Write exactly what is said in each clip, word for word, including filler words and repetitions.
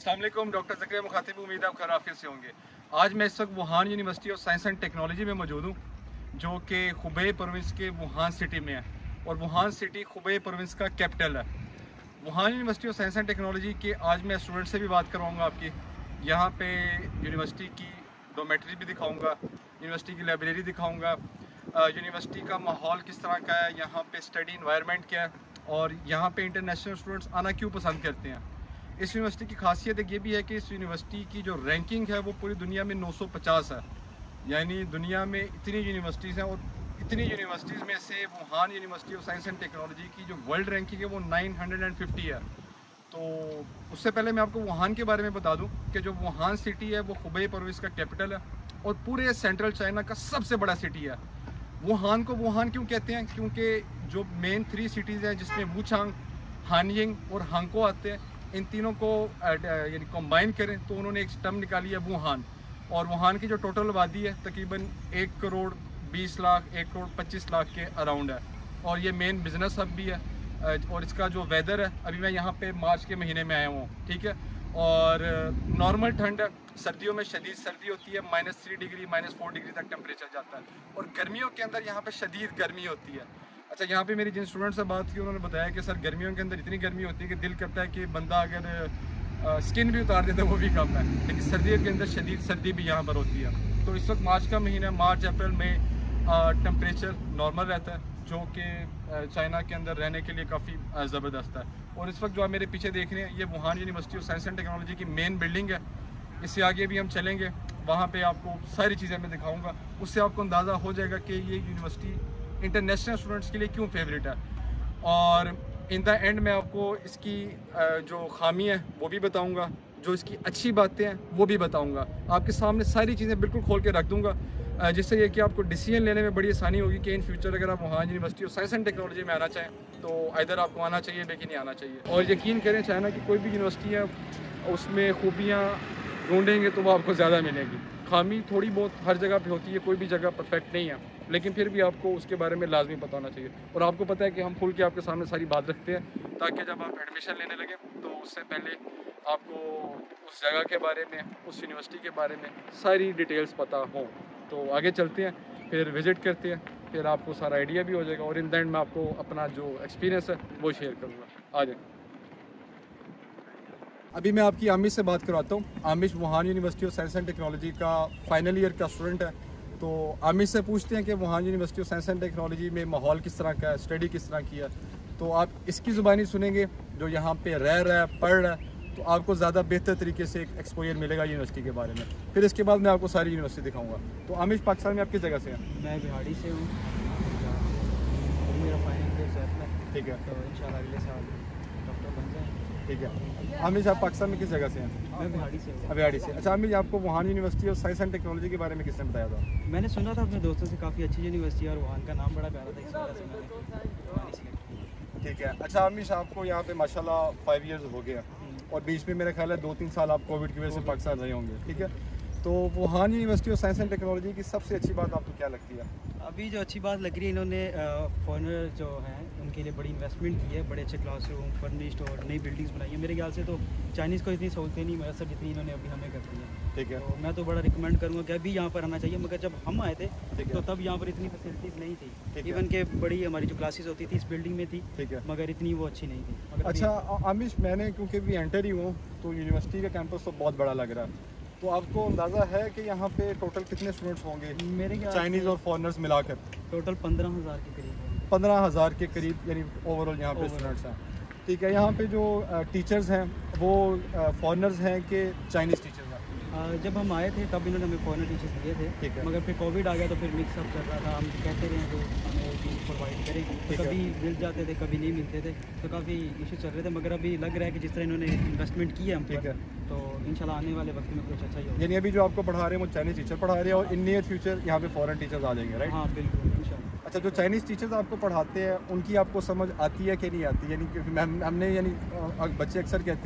अस्सलाम वालेकुम, डॉक्टर ज़करिया मुखातिब, उम्मीद है आप खैरियत से होंगे। आज मैं इस वक्त Wuhan university of science and technology में मौजूद हूँ, जो कि खुबे प्रोविंस के वुहान सिटी में है और वुहान सिटी खुबे प्रोविंस का कैपिटल है। Wuhan university of science and technology के आज मैं स्टूडेंट से भी बात करवाऊँगा आपकी। यहाँ पे यूनिवर्सिटी की डोमेट्री भी दिखाऊँगा, यूनिवर्सिटी की लाइब्रेरी दिखाऊँगा, यूनिवर्सिटी का माहौल किस तरह का है, यहाँ पे स्टडी इन्वायरमेंट क्या है और यहाँ पे इंटरनेशनल स्टूडेंट्स आना क्यों पसंद करते हैं। इस यूनिवर्सिटी की खासियत एक ये भी है कि इस यूनिवर्सिटी की जो रैंकिंग है वो पूरी दुनिया में नौ सौ पचास है। यानी दुनिया में इतनी यूनिवर्सिटीज़ हैं और इतनी यूनिवर्सिटीज़ में से Wuhan university of science and technology की जो वर्ल्ड रैंकिंग है वो नौ सौ पचास है। तो उससे पहले मैं आपको वुहान के बारे में बता दूं कि जो वुहान सिटी है वो खुबे प्रोविंस का कैपिटल है और पूरे सेंट्रल चाइना का सबसे बड़ा सिटी है। वुहान को वुहान क्यों कहते हैं? क्योंकि जो मेन थ्री सिटीज़ हैं जिसमें वुचांग, हानयिंग और हांगको आते हैं, इन तीनों को यानी कंबाइन करें तो उन्होंने एक टर्म निकाली है वुहान। और वुहान की जो टोटल आबादी है तकरीबन एक करोड़ बीस लाख एक करोड़ पच्चीस लाख के अराउंड है और ये मेन बिजनेस हब भी है। और इसका जो वेदर है, अभी मैं यहाँ पे मार्च के महीने में आया हूँ, ठीक है, और नॉर्मल ठंड है, सर्दियों में शदीद सर्दी होती है, minus three degree minus four degree तक टेम्परेचर जाता है और गर्मियों के अंदर यहाँ पे शदीद गर्मी होती है। अच्छा, यहाँ पे मेरी जिन स्टूडेंट से बात की उन्होंने बताया कि सर गर्मियों के अंदर इतनी गर्मी होती है कि दिल करता है कि बंदा अगर स्किन भी उतार देता है वो भी कम है, लेकिन सर्दियों के अंदर शदीद सर्दी भी यहाँ पर होती है। तो इस वक्त मार्च का महीना, मार्च अप्रैल में टेम्परेचर नॉर्मल रहता है, जो कि चाइना के अंदर रहने के लिए काफ़ी ज़बरदस्त है। और इस वक्त जो आप मेरे पीछे देख रहे हैं ये Wuhan university of science and technology की मेन बिल्डिंग है। इससे आगे भी हम चलेंगे, वहाँ पे आपको सारी चीज़ें मैं दिखाऊंगा, उससे आपको अंदाज़ा हो जाएगा कि ये यूनिवर्सिटी इंटरनेशनल स्टूडेंट्स के लिए क्यों फेवरेट है। और इन द एंड मैं आपको इसकी जो खामी है वो भी बताऊंगा, जो इसकी अच्छी बातें हैं वो भी बताऊंगा। आपके सामने सारी चीज़ें बिल्कुल खोल के रख दूंगा, जिससे ये कि आपको डिसीजन लेने में बड़ी आसानी होगी कि इन फ्यूचर अगर आप वहाँ university of science and technology में आना चाहें तो इधर आपको आना चाहिए, लेकिन नहीं आना चाहिए। और यकीन करें, चाइना की कोई भी यूनिवर्सिटी है उसमें खूबियाँ ढूंढेंगे तो वो आपको ज़्यादा मिलेगी। खामी थोड़ी बहुत हर जगह पे होती है, कोई भी जगह परफेक्ट नहीं है, लेकिन फिर भी आपको उसके बारे में लाजमी पता होना चाहिए। और आपको पता है कि हम खुल के आपके सामने सारी बात रखते हैं ताकि जब आप एडमिशन लेने लगे तो उससे पहले आपको उस जगह के बारे में, उस यूनिवर्सिटी के बारे में सारी डिटेल्स पता हो। तो आगे चलते हैं, फिर विज़िट करते हैं, फिर आपको सारा आइडिया भी हो जाएगा और इन द एंड मैं आपको अपना जो एक्सपीरियंस है वो शेयर करूँगा। आ जाए, अभी मैं आपकी आमिश से बात करवाता हूँ। Amish Wuhan university of science and technology का फाइनल ईयर का स्टूडेंट है। तो आमिश से पूछते हैं कि Wuhan university of science and technology में माहौल किस तरह का है, स्टडी किस तरह की है। तो आप इसकी ज़ुबानी सुनेंगे, जो यहाँ पे रह रहा है, पढ़ रहा है, तो आपको ज़्यादा बेहतर तरीके से एक एक्सपोजर मिलेगा यूनिवर्सिटी के बारे में। फिर इसके बाद मैं आपको सारी यूनिवर्सिटी दिखाऊँगा। तो आमिश, पाकिस्तान में आप किस जगह से हैं? मैं बिहाड़ी से हूँ, मेरा फाइनल ईयर सेट है, ठीक है, तो इंशाल्लाह अगले साल डॉक्टर बन जाएंगे। ठीक है। आमिश, आप पाकिस्तान में किस जगह से हैं? मैं बिहाड़ी से हूँ। बिहाड़ी से। अच्छा आमिश, आपको Wuhan university of science and technology के बारे में किसने बताया था? मैंने सुना था अपने दोस्तों से, काफ़ी अच्छी यूनिवर्सिटी है और वुहान का नाम बड़ा प्यारा था, इस वजह से मैंने। ठीक है। अच्छा आमिश, आपको यहाँ पे माशाल्लाह फाइव इयर्स हो गया और बीच में मेरा ख्याल है दो तीन साल आप कोविड की वजह से पाकिस्तान रहे होंगे, ठीक है। तो Wuhan university of science and technology की सबसे अच्छी बात आपको क्या लगती है? अभी जो अच्छी बात लग रही है, इन्होंने फॉरेनर जो हैं उनके लिए बड़ी इन्वेस्टमेंट की है, बड़े अच्छे क्लासरूम, फर्निश्ड और नई बिल्डिंग्स बनाई है। मेरे ख्याल से तो चाइनीज़ को इतनी सहूलतें नहीं मैसर जितनी इन्होंने अभी हमें कर दी है, ठीक है। तो मैं तो बड़ा रिकमेंड करूँगा कि अभी यहाँ पर आना चाहिए। मगर जब हम आए थे तो तब यहाँ पर इतनी फैसिलिटीज़ नहीं थी, इवन के बड़ी हमारी जो क्लासेस होती थी इस बिल्डिंग में थी, ठीक है, मगर इतनी वो अच्छी नहीं थी। अच्छा आमिश, मैंने क्योंकि भी एंटर ही हूँ तो यूनिवर्सिटी का कैंपस तो बहुत बड़ा लग रहा है, तो आपको अंदाज़ा है कि यहाँ पे टोटल कितने स्टूडेंट्स होंगे मेरे चाइनीज़ और फॉरेनर्स मिलाकर? टोटल पंद्रह हज़ार के करीब पंद्रह हज़ार के करीब यानी ओवरऑल यहाँ पे स्टूडेंट्स हैं, ठीक है। यहाँ पे जो टीचर्स हैं वो फॉरेनर्स हैं कि चाइनीज़ टीचर्स हैं? जब हम आए थे तब इन्होंने हमें फॉरेनर टीचर्स दिए थे, ठीक है, मगर फिर कोविड आ गया तो फिर मिक्सअप चल रहा था। हम कहते रहे तो हमें भी प्रोवाइड करें, तो कभी मिल जाते थे कभी नहीं मिलते थे, तो काफ़ी इशू चल रहे थे। मगर अभी लग रहा है कि जिस तरह इन्होंने इन्वेस्टमेंट की है हम, ठीक है, तो इंशाल्लाह आने वाले वक्त में कुछ अच्छा ही होगा। यानी अभी जो आपको पढ़ा रहे हैं वो चाइनीज़ टीचर पढ़ा रहे हैं और इन नियर फ्यूचर यहाँ पे फॉरेन टीचर्स आ जाएंगे, राइट? हाँ बिल्कुल, इंशाल्लाह। अच्छा, जो चाइनीज़ टीचर्स आपको पढ़ाते हैं उनकी आपको समझ आती है कि नहीं आती? यानी कि हमने यानी बच्चे अक्सर कहते हैं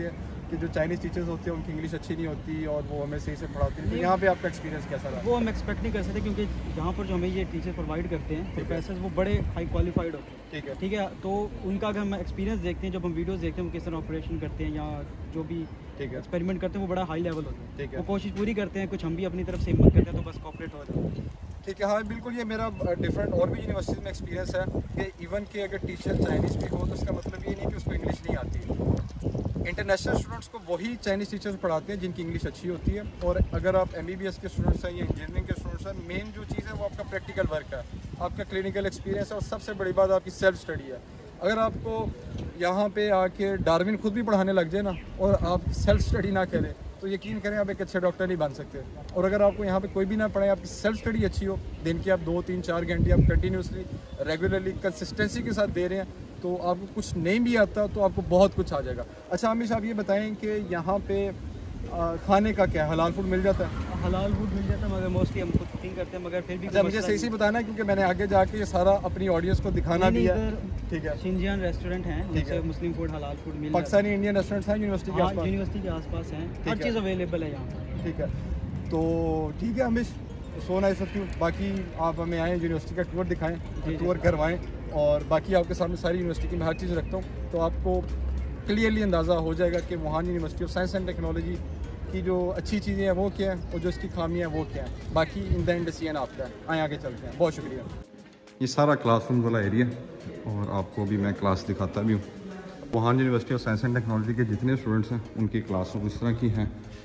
कि जो चाइनीज़ टीचर्स होते हैं उनकी इंग्लिश अच्छी नहीं होती और वो हमें सही से पढ़ाते हैं, तो यहाँ पे आपका एक्सपीरियंस कैसा रहा? वो हम एक्सपेक्ट नहीं कर सकते क्योंकि यहाँ पर जो हमें ये टीचर प्रोवाइड करते हैं प्रोफेसर, वो बड़े हाई क्वालिफाइड होते हैं। ठीक है ठीक है, तो उनका अगर हम एक्सपीरियंस देखते हैं, जब हम वीडियोस देखते हैं वो किस तरह ऑपरेशन करते हैं या जो भी ठीक है एक्सपेरिमेंट करते हैं, वो बड़ा हाई लेवल होता है। ठीक है वो कोशिश पूरी करते हैं, कुछ हम भी अपनी तरफ से हिम्मत करते हैं तो बस कॉपरेट हो जाता है। ठीक है। हाँ बिल्कुल, ये मेरा डिफरेंट और भी यूनिवर्सिटीज़ में एक्सपीरियंस है कि इवन कि अगर टीचर चाइनीज़ भी हो तो उसका मतलब ये नहीं कि उसको इंग्लिश नहीं आती। इंटरनेशनल स्टूडेंट्स को वही चाइनीज़ टीचर्स पढ़ाते हैं जिनकी इंग्लिश अच्छी होती है, और अगर आप एम बी बी एस के स्टूडेंट्स हैं या इंजीनियरिंग के स्टूडेंट्स हैं, मेन जो चीज़ है वो आपका प्रैक्टिकल वर्क है, आपका क्लिनिकल एक्सपीरियंस है, और सबसे बड़ी बात आपकी सेल्फ स्टडी है। अगर आपको यहाँ पे आके डार्विन खुद भी पढ़ाने लग जाए ना और आप सेल्फ स्टडी ना करें तो यकीन करें आप एक अच्छे डॉक्टर नहीं बन सकते। और अगर आपको यहाँ पे कोई भी ना पढ़ाए, आपकी सेल्फ स्टडी अच्छी हो, दिन के आप दो तीन चार घंटे आप कंटिन्यूसली रेगुलरली कंसिस्टेंसी के साथ दे रहे हैं, तो आपको कुछ नहीं भी आता तो आपको बहुत कुछ आ जाएगा। अच्छा हमेशा आप ये बताएं कि यहाँ पे आ, खाने का क्या हलाल फूड मिल जाता है? हलाल फूड मिल जाता है, मगर मोस्टली हम खुद कुकिंग करते हैं, मगर फिर भी अच्छा मुझे सही से बताना है क्योंकि मैंने आगे जाके ये सारा अपनी ऑडियंस को दिखाना भी है। ठीक है, शिनजियान रेस्टोरेंट हैं जिससे मुस्लिम फूड हलाल फूड मिल पाकिस्तानी इंडियन रेस्टोरेंट्स हैं यूनिवर्सिटी के आसपास? यूनिवर्सिटी के आसपास हैं, हर चीज़ अवेलेबल है यहाँ। ठीक है, तो ठीक है हमेश सो नाइस ऑफ यू। बाकी आप हमें आएँ, यूनिवर्सिटी का टूर दिखाएं, टूर करवाएं, और बाकी आपके सामने सारी यूनिवर्सिटी की मैं हर चीज़ रखता हूँ, तो आपको क्लियरली अंदाज़ा हो जाएगा कि Wuhan university of science and technology की जो अच्छी चीज़ें हैं वो क्या है और जो इसकी खामियां हैं वो क्या है। बाकी इन द एंड डिसीजन आपका है। आए आगे चलते हैं, बहुत शुक्रिया। ये सारा क्लासरूम वाला एरिया और आपको भी मैं क्लास दिखाता भी हूँ। Wuhan university of science and technology के जितने स्टूडेंट्स हैं उनकी क्लासरूम इस तरह की हैं,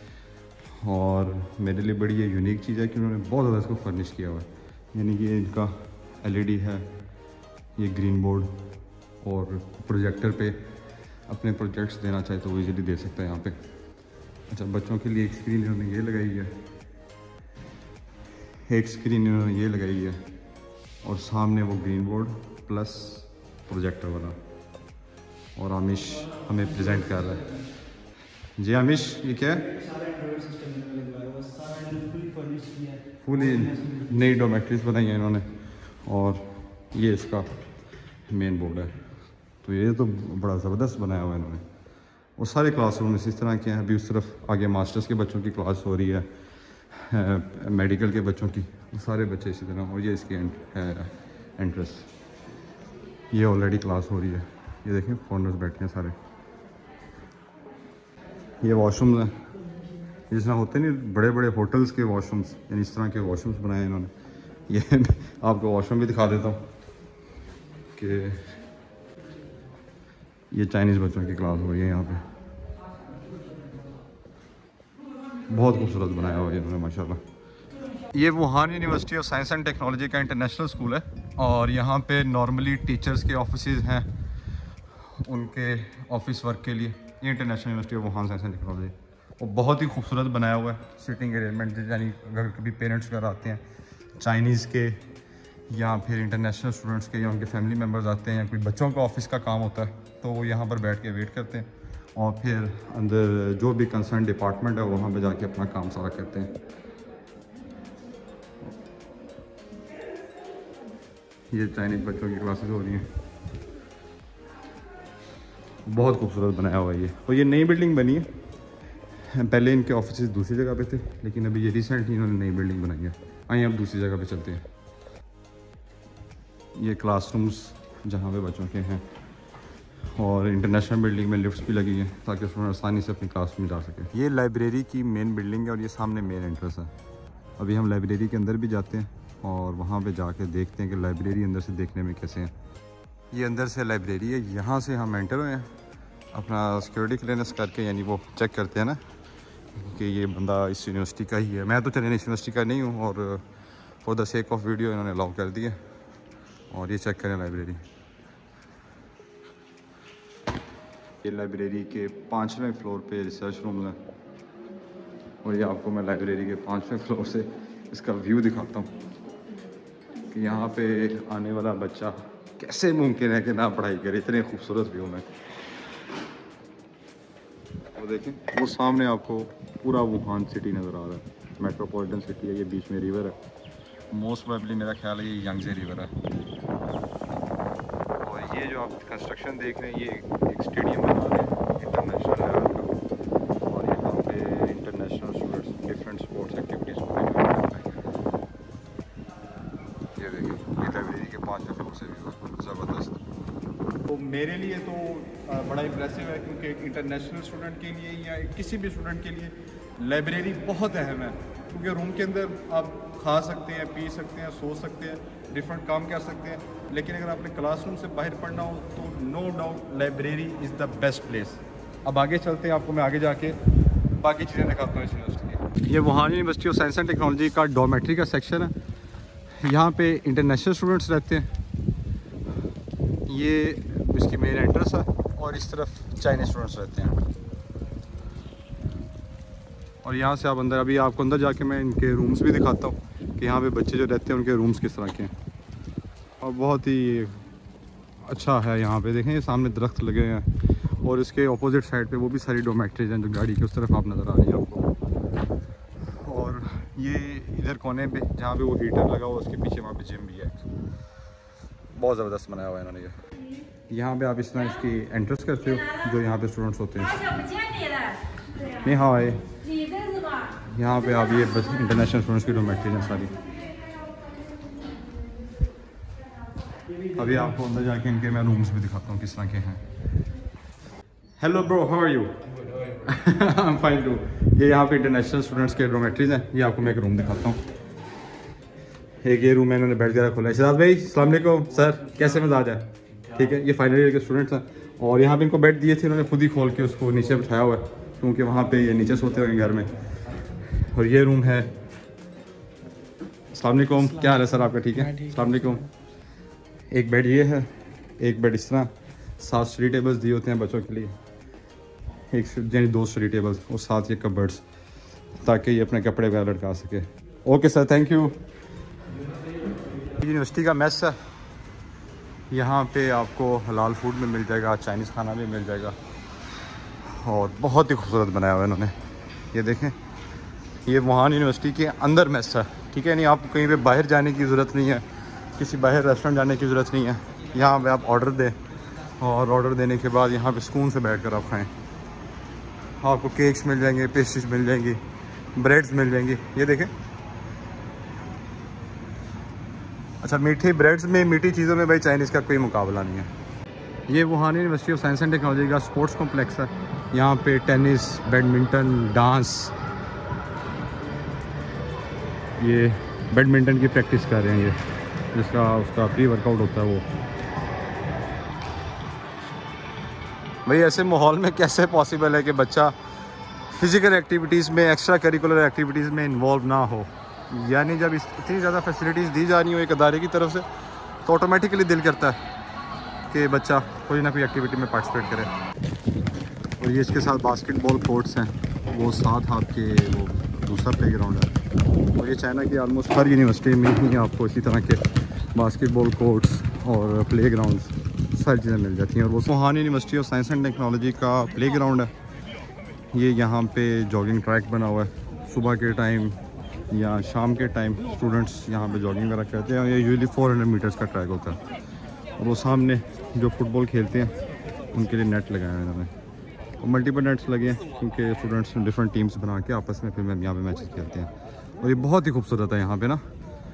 और मेरे लिए बड़ी ये यूनिक चीज़ है कि उन्होंने बहुत ज़्यादा इसको फर्निश किया हुआ है। यानी कि इनका एल ई डी है, ये ग्रीन बोर्ड, और प्रोजेक्टर पे अपने प्रोजेक्ट्स देना चाहे तो वो ईज़िली दे सकता है यहाँ पे। अच्छा, बच्चों के लिए एक स्क्रीन इन्होंने ये लगाई है, एक स्क्रीन इन्होंने ये लगाई है, और सामने वो ग्रीन बोर्ड प्लस प्रोजेक्टर वाला, और आमिश हमें प्रेजेंट कर रहा है। जी आमिश, ये क्या है? फुली नई डोमेट्रीज बनाई है इन्होंने, और ये इसका मेन बोर्ड है। तो ये तो बड़ा ज़बरदस्त बनाया हुआ है इन्होंने, और सारे क्लासरूम इसी तरह के हैं। अभी उस तरफ आगे मास्टर्स के बच्चों की क्लास हो रही है, मेडिकल के बच्चों की, वो सारे बच्चे इसी तरह, और ये इसकी है एंट्रेंस, ये ऑलरेडी क्लास हो रही है। ये देखें फॉरनर्स बैठे हैं सारे। ये वॉशरूम्स हैं, जिस तरह होते नहीं बड़े बड़े होटल्स के वॉशरूम्स, यानी इस तरह के वॉशरूम्स बनाए हैं इन्होंने। ये आपको वॉशरूम भी दिखा देता हूँ कि ये चाइनीज़ बच्चों की क्लास हो रही है यहाँ पे। बहुत खूबसूरत बनाया हुआ है इन्होंने माशाल्लाह। ये Wuhan university of science and technology का इंटरनेशनल स्कूल है, और यहाँ पे नॉर्मली टीचर्स के ऑफिसेज हैं उनके ऑफिस वर्क के लिए। ये international university of Wuhan science and technology, और बहुत ही खूबसूरत बनाया हुआ है। सिटिंग अरेंजमेंट, यानी अगर कभी पेरेंट्स वगैरह आते हैं चाइनीज़ के, या फिर इंटरनेशनल स्टूडेंट्स के, या उनके फैमिली मेम्बर्स आते हैं, या कोई बच्चों का ऑफिस का काम होता है, तो वो यहाँ पर बैठ के वेट करते हैं, और फिर अंदर जो भी कंसर्न डिपार्टमेंट है वहाँ पे जाके अपना काम सारा करते हैं। ये चाइनीज़ बच्चों की क्लासेस हो रही हैं, बहुत खूबसूरत बनाया हुआ है ये। और ये नई बिल्डिंग बनी है, पहले इनके ऑफिस दूसरी जगह पे थे, लेकिन अभी ये रिसेंटली इन्होंने नई बिल्डिंग बनाई है। आइए अब दूसरी जगह पे चलते हैं। ये क्लासरूम्स जहाँ पे बच्चों के हैं, और इंटरनेशनल बिल्डिंग में लिफ्ट्स भी लगी हैं ताकि स्टूडेंट आसानी से अपनी क्लास में जा सके। ये लाइब्रेरी की मेन बिल्डिंग है, और ये सामने मेन एंट्रेंस है। अभी हम लाइब्रेरी के अंदर भी जाते हैं और वहाँ पे जाके देखते हैं कि लाइब्रेरी अंदर से देखने में कैसे है। ये अंदर से लाइब्रेरी है, यहाँ से हम एंटर हुए हैं अपना सिक्योरिटी क्लियरेंस करके, यानी वो चेक करते हैं ना कि ये बंदा इस यूनिवर्सिटी का ही है। मैं तो चले इस यूनिवर्सिटी का नहीं हूँ, और for the sake of video इन्होंने अलाउ कर दिया। और ये चेक करें लाइब्रेरी, ये लाइब्रेरी के पाँचवें फ्लोर पे रिसर्च रूम है, और ये आपको मैं लाइब्रेरी के पाँचवें फ्लोर से इसका व्यू दिखाता हूँ कि यहाँ पे आने वाला बच्चा कैसे मुमकिन है कि ना पढ़ाई करे इतने खूबसूरत व्यू में। वो देखें, वो सामने आपको पूरा वुहान सिटी नज़र आ रहा है, मेट्रोपॉलिटन सिटी है। ये बीच में रिवर है, मोस्ट प्रोबेबली मेरा ख्याल है ये यांगजे रिवर है। और ये जो आप कंस्ट्रक्शन देख रहे हैं, ये एक स्टेडियम बना रहे हैं इंटरनेशनल लेवल का, तो मेरे लिए तो बड़ा इम्प्रेसिव है, क्योंकि एक इंटरनेशनल स्टूडेंट के लिए या किसी भी स्टूडेंट के लिए लाइब्रेरी बहुत अहम है, क्योंकि रूम के अंदर आप खा सकते हैं, पी सकते हैं, सो सकते हैं, डिफरेंट काम कर सकते हैं, लेकिन अगर आपने क्लासरूम से बाहर पढ़ना हो तो no doubt library is the best place. अब आगे चलते हैं, आपको मैं आगे जाके बाकी चीज़ें दिखाता हूँ इस यूनिवर्सिटी की। ये Wuhan university of science and technology का डॉर्मेट्री का सेक्शन है। यहाँ पे इंटरनेशनल स्टूडेंट्स रहते हैं। ये इसकी मेन एंट्रेंस है और इस तरफ चाइनीज स्टूडेंट्स रहते हैं। और यहाँ से आप अंदर, अभी आपको अंदर जाके मैं इनके रूम्स भी दिखाता हूँ कि यहाँ पे बच्चे जो रहते हैं उनके रूम्स किस तरह के हैं। और बहुत ही अच्छा है यहाँ पे, देखें ये सामने दरख्त लगे हुए हैं और इसके ऑपोजिट साइड पे वो भी सारी डोमेट्रीज हैं जो गाड़ी के उस तरफ आप नज़र आ रही है आपको। और ये इधर कोने पे जहाँ पे वो हीटर लगा हुआ उसके पीछे वहाँ पे जिम भी है। बहुत ज़बरदस्त बनाया हुआ है इन्होंने ये। यहाँ पे आप इस तरह इसकी एंट्रेंस करते हो जो यहाँ पे स्टूडेंट्स होते हैं। नहीं हाँ आए यहाँ पे आप ये बस इंटरनेशनल स्टूडेंट्स की डोमेट्रीज हैं सारी। अभी आपको अंदर जाके इनके मैं रूम्स भी दिखाता हूँ किस तरह के हैं। Hello bro, how are you? I am fine too. ये यहाँ पे इंटरनेशनल स्टूडेंट्स के डोमेट्रीज हैं। ये आपको मैं एक रूम दिखाता हूँ। एक ये रूम है, इन्होंने बेड वगैरह खोला है। शहजाद भाई अस्सलाम वालेकुम सर, कैसे मजाज है? ठीक है, ये फाइनल ईयर के स्टूडेंट्स हैं और यहाँ पे इनको बेड दिए थे, इन्होंने खुद ही खोल के उसको नीचे बिठाया हुआ है, क्योंकि वहाँ पे ये नीचे सोते हैं घर में। और ये रूम है। अस्सलाम वालेकुम, क्या हाल है सर आपका? ठीक है, अस्सलाम वालेकुम। एक बेड ये है, एक बेड इस तरह, सात स्टडी टेबल्स दिए होते हैं बच्चों के लिए, एक यानी दो स्टडी टेबल्स और साथ ये कबर्ड्स, ताकि ये अपने कपड़े वगैरह लटका सके। Okay sir, thank you. University का मेस है। यहाँ पे आपको हलाल फूड में मिल जाएगा, चाइनीज़ खाना भी मिल जाएगा और बहुत ही खूबसूरत बनाया हुआ है इन्होंने। ये देखें, ये वुहान यूनिवर्सिटी के अंदर मेस है। ठीक है, नहीं आपको कहीं पे बाहर जाने की ज़रूरत नहीं है, किसी बाहर रेस्टोरेंट जाने की ज़रूरत नहीं है। यहाँ पे आप ऑर्डर दें और ऑर्डर देने के बाद यहाँ पे सुकून से बैठ कर आप खाएँ। आपको केक्स मिल जाएंगे, पेस्ट्रीज मिल जाएंगी, ब्रेड्स मिल जाएंगी। ये देखें, अच्छा मीठी ब्रेड्स में, मीठी चीज़ों में भाई चाइनीज़ का कोई मुकाबला नहीं है। ये Wuhan university of science and technology का स्पोर्ट्स कॉम्प्लेक्स है। यहाँ पे टेनिस, बैडमिंटन, डांस, ये बैडमिंटन की प्रैक्टिस कर रहे हैं, ये जिसका उसका प्री वर्कआउट होता है वो। भाई ऐसे माहौल में कैसे पॉसिबल है कि बच्चा फिज़िकल एक्टिविटीज़ में, एक्स्ट्रा करिकुलर एक्टिविटीज़ में इन्वॉल्व ना हो? यानी जब इस इतनी ज़्यादा फैसिलिटीज़ दी जा रही हो एक अदारे की तरफ से, तो ऑटोमेटिकली दिल करता है कि बच्चा कोई ना कोई एक्टिविटी में पार्टिसिपेट करे। और ये इसके साथ बास्केटबॉल कोर्ट्स हैं, वो साथ आपके वो दूसरा प्ले ग्राउंड है। और ये चाइना की आलमोस्ट हर यूनिवर्सिटी में ही आपको इसी तरह के बास्केटबॉल कोर्ट्स और प्ले ग्राउंड्स सारी चीज़ें मिल जाती हैं। और वो Wuhan university of science and technology का प्ले ग्राउंड है। ये यहाँ पे जॉगिंग ट्रैक बना हुआ है। सुबह के टाइम या शाम के टाइम स्टूडेंट्स यहाँ पे जॉगिंग वगैरह करते हैं। और ये यूजुअली चार सौ मीटर्स का ट्रैक होता है। और वो सामने जो फुटबॉल खेलते हैं उनके लिए नेट लगाए हैं इन्होंने, और मल्टीपल नेट्स लगे हैं क्योंकि स्टूडेंट्स डिफरेंट टीम्स बना के आपस में फिर यहाँ पे मैचेस खेलते हैं। और ये बहुत ही खूबसूरत है यहाँ पे ना।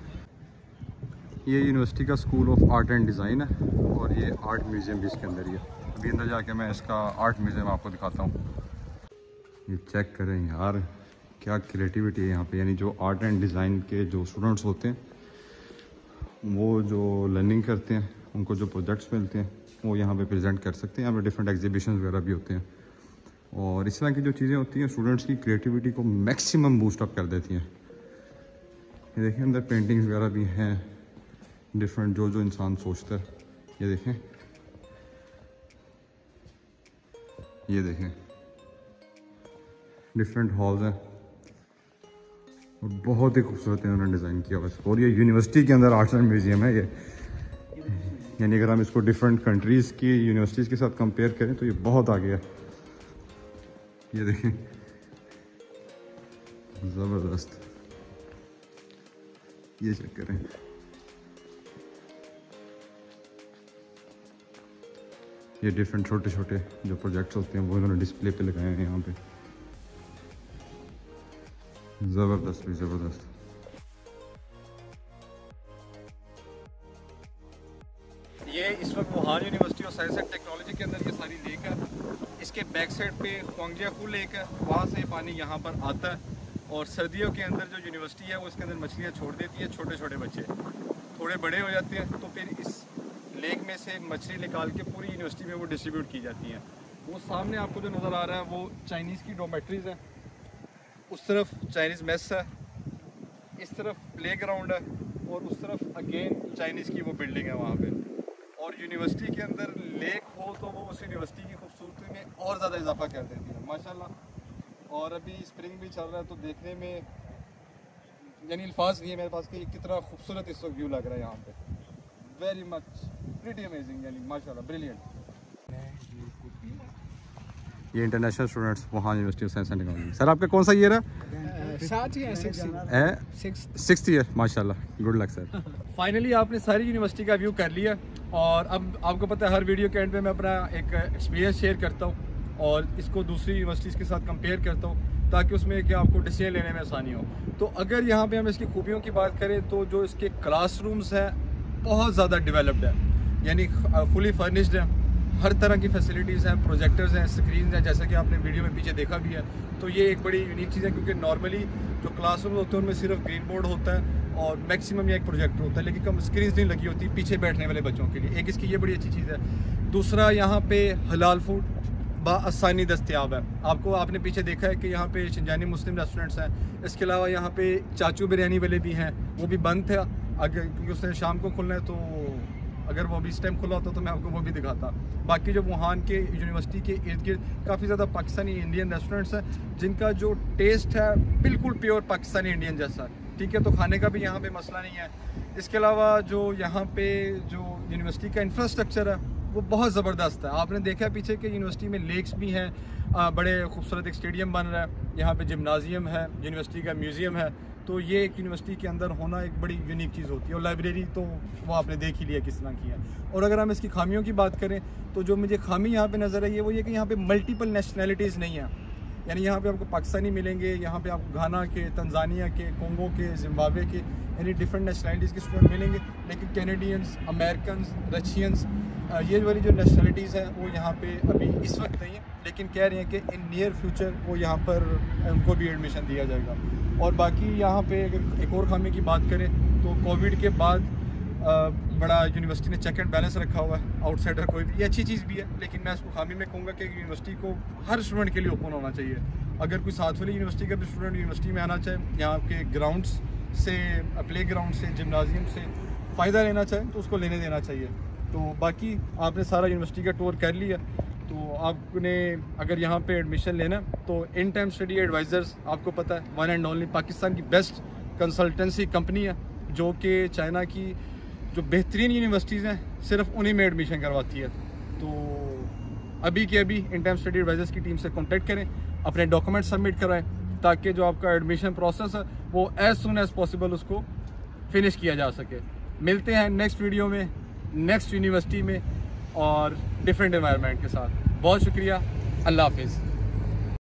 ये यूनिवर्सिटी का School of Art and Design है और ये आर्ट म्यूज़ियम भी इसके अंदर ही है। अभी अंदर जाके मैं इसका आर्ट म्यूज़ियम आपको दिखाता हूँ। ये चेक करें यार, क्या क्रिएटिविटी है यहाँ पे। यानी जो आर्ट एंड डिज़ाइन के जो स्टूडेंट्स होते हैं, वो जो लर्निंग करते हैं, उनको जो प्रोजेक्ट्स मिलते हैं वो यहाँ पे प्रेजेंट कर सकते हैं। यहाँ पे डिफरेंट एग्जीबिशन वगैरह भी होते हैं और इस तरह की जो चीज़ें होती हैं स्टूडेंट्स की क्रिएटिविटी को मैक्सिमम बूस्ट अप कर देती हैं। ये देखें, अंदर पेंटिंग्स वगैरह भी हैं डिफरेंट, जो जो इंसान सोचता है। ये देखें, ये देखें डिफरेंट हॉल्स हैं और बहुत ही खूबसूरत इन्होंने डिज़ाइन किया हुआ है। और ये यूनिवर्सिटी के अंदर आर्ट्स एंड म्यूज़ियम है ये। यानी अगर हम इसको डिफरेंट कंट्रीज़ की यूनिवर्सिटीज़ के साथ कंपेयर करें तो ये बहुत आगे है। ये देखें, ज़बरदस्त। ये चेक करें, ये डिफरेंट छोटे छोटे जो प्रोजेक्ट्स होते हैं वो इन्होंने डिस्प्ले पे लगाए हैं यहाँ पे। ज़बरदस्त भी ज़बरदस्त। ये इस वक्त Wuhan university of science and technology के अंदर ये सारी लेक है। इसके बैक साइड पे ख्वांगजियाकू लेक है, वहाँ से पानी यहाँ पर आता है और सर्दियों के अंदर जो यूनिवर्सिटी है वो इसके अंदर मछलियाँ छोड़ देती है। छोटे छोटे बच्चे थोड़े बड़े हो जाते हैं तो फिर इस लेक में से मछली निकाल के पूरी यूनिवर्सिटी में वो डिस्ट्रीब्यूट की जाती हैं। वो सामने आपको जो नज़र आ रहा है वो चाइनीज़ की डोमेट्रीज़ हैं, उस तरफ चाइनीज़ मेस है, इस तरफ प्ले ग्राउंड है और उस तरफ अगेन चाइनीज़ की वो बिल्डिंग है वहाँ पे। और यूनिवर्सिटी के अंदर लेक हो तो वो उस यूनिवर्सिटी की खूबसूरती में और ज़्यादा इजाफा कर देती है माशाल्लाह। और अभी स्प्रिंग भी चल रहा है तो देखने में यानी अल्फाज नहीं है मेरे पास कि कितना खूबसूरत इस वक्त व्यू लग रहा है यहाँ पे। वेरी मच प्रीटी अमेजिंग, यानी माशाल्लाह ब्रिलियंट। ये इंटरनेशनल स्टूडेंट्स वहाँ university of science and Technology. Sir आपका कौन सा ईयर है? सिक्स्थ ईयर, माशाल्लाह, गुड लक सर। फाइनली आपने सारी यूनिवर्सिटी का व्यू कर लिया और अब आपको पता है हर वीडियो के एंड पे मैं अपना एक एक्सपीरियंस शेयर करता हूँ और इसको दूसरी यूनिवर्सिटीज़ के साथ कंपेयर करता हूँ ताकि उसमें कि आपको डिसीजन लेने में आसानी हो। तो अगर यहाँ पे हम इसकी खूबियों की बात करें तो जो इसके क्लासरूम्स हैं बहुत ज़्यादा डेवलप्ड है, यानी फुली फर्निश्ड है, हर तरह की फैसिलिटीज़ हैं, प्रोजेक्टर्स हैं, स्क्रीन हैं, जैसा कि आपने वीडियो में पीछे देखा भी है। तो ये एक बड़ी यूनिक चीज़ है क्योंकि नॉर्मली जो क्लासरूम होते हैं उनमें सिर्फ ग्रीन बोर्ड होता है और मैक्सिमम या एक प्रोजेक्टर होता है, लेकिन कम स्क्रीन नहीं लगी होती पीछे बैठने वाले बच्चों के लिए। एक इसकी ये बड़ी अच्छी चीज़ है। दूसरा, यहाँ पे हलाल फूड बआसानी दस्तयाब है। आपको आपने पीछे देखा है कि यहाँ पे शिंजानी मुस्लिम रेस्टोरेंट्स हैं। इसके अलावा यहाँ पे चाचू बिरयानी वाले भी हैं, वो भी बंद था अगर क्योंकि उसने शाम को खुलना है, तो अगर वो भी इस टाइम खुला होता तो मैं आपको वो भी दिखाता। बाकी जो वुहान के यूनिवर्सिटी के इर्द गिर्द काफ़ी ज़्यादा पाकिस्तानी इंडियन रेस्टोरेंट्स हैं जिनका जो टेस्ट है बिल्कुल प्योर पाकिस्तानी इंडियन जैसा, ठीक है। तो खाने का भी यहाँ पे मसला नहीं है। इसके अलावा जो यहाँ पे जो यूनिवर्सिटी का इंफ्रास्ट्रक्चर है वो बहुत ज़बरदस्त है। आपने देखा है पीछे कि यूनिवर्सिटी में लेक्स भी हैं, बड़े खूबसूरत एक स्टेडियम बन रहा है, यहाँ पे जिम्नाजियम है, यूनिवर्सिटी का म्यूज़ियम है। तो ये एक यूनिवर्सिटी के अंदर होना एक बड़ी यूनिक चीज़ होती है। और लाइब्रेरी तो वो आपने देख ही लिया किस तरह की है। और अगर हम इसकी खामियों की बात करें तो जो मुझे खामी यहाँ पे नज़र आई है वो ये कि यहाँ पे मल्टीपल नेशनैलिटीज़ नहीं है, यानी यहाँ पे आपको पाकिस्तानी मिलेंगे, यहाँ पे आपको घाना के, तंजानिया के, कोंगो के, जिम्बाब्वे के, यानी डिफरेंट नेशनैलिटीज़ के स्टूडेंट मिलेंगे। लेकिन कैनेडियंस, अमेरिकन, रशियंस, ये वाली जो नेशनैलिटीज़ हैं वो यहाँ पे अभी इस वक्त नहीं है, लेकिन कह रहे हैं कि इन नियर फ्यूचर वो यहाँ पर उनको भी एडमिशन दिया जाएगा। और बाकी यहाँ पे अगर एक और खामी की बात करें तो कोविड के बाद आ, बड़ा यूनिवर्सिटी ने चेक एंड बैलेंस रखा हुआ है, आउटसाइडर कोई भी, ये अच्छी चीज़ भी है। लेकिन मैं इसको खामी में कहूँगा कि यूनिवर्सिटी को हर स्टूडेंट के लिए ओपन होना चाहिए। अगर कोई साथ वाली यूनिवर्सिटी का भी स्टूडेंट यूनिवर्सिटी में आना चाहे, यहाँ के ग्राउंड्स से, प्ले ग्राउंड से, जिम्नाजियम से फ़ायदा लेना चाहे तो उसको लेने देना चाहिए। तो बाकी आपने सारा यूनिवर्सिटी का टूर कर लिया, तो आपने अगर यहाँ पे एडमिशन लेना तो इन टाइम स्टडी एडवाइज़र्स आपको पता है वन एंड ओनली पाकिस्तान की बेस्ट कंसल्टेंसी कंपनी है जो कि चाइना की जो बेहतरीन यूनिवर्सिटीज़ हैं सिर्फ उन्हीं में एडमिशन करवाती है। तो अभी के अभी इन टाइम स्टडी एडवाइज़र्स की टीम से कॉन्टेक्ट करें, अपने डॉक्यूमेंट सबमिट कराएँ ताकि जो आपका एडमिशन प्रोसेस है वो एज़ सुन एज़ पॉसिबल उसको फिनिश किया जा सके। मिलते हैं नेक्स्ट वीडियो में, नेक्स्ट यूनिवर्सिटी में और डिफरेंट एनवायरनमेंट के साथ। बहुत शुक्रिया, अल्लाह हाफिज़।